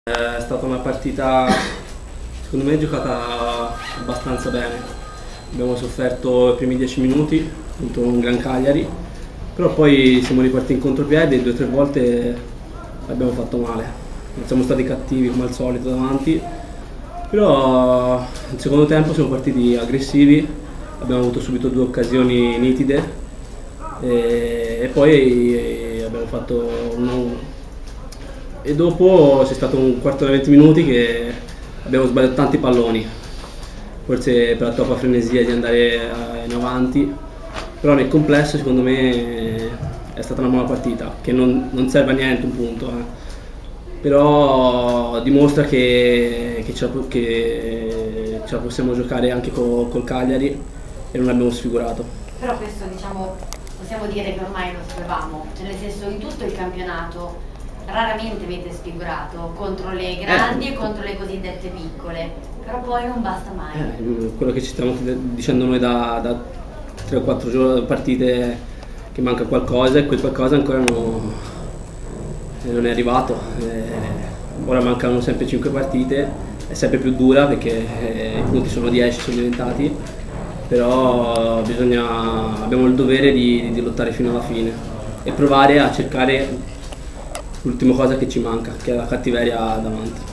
È stata una partita, secondo me, giocata abbastanza bene. Abbiamo sofferto i primi 10 minuti contro un Gran Cagliari, però poi siamo ripartiti in contropiede e 2 o 3 volte abbiamo fatto male. Non siamo stati cattivi come al solito davanti, però nel secondo tempo siamo partiti aggressivi, abbiamo avuto subito 2 occasioni nitide e poi abbiamo fatto 1-1. E dopo c'è stato un quarto di 20 minuti che abbiamo sbagliato tanti palloni, forse per la troppa frenesia di andare in avanti, però nel complesso secondo me è stata una buona partita, che non serve a niente un punto, però dimostra che ce la possiamo giocare anche col Cagliari e non abbiamo sfigurato. Però questo, diciamo, possiamo dire che ormai lo sapevamo, cioè nel senso, in tutto il campionato raramente avete sfigurato contro le grandi e contro le cosiddette piccole, però poi non basta mai. Quello che ci stiamo dicendo noi da 3 o 4 partite, che manca qualcosa, e quel qualcosa ancora non è arrivato. Ora mancano sempre 5 partite, è sempre più dura perché i punti sono 10, sono diventati, però abbiamo il dovere di lottare fino alla fine e provare a cercare l'ultima cosa che ci manca, che è la cattiveria davanti.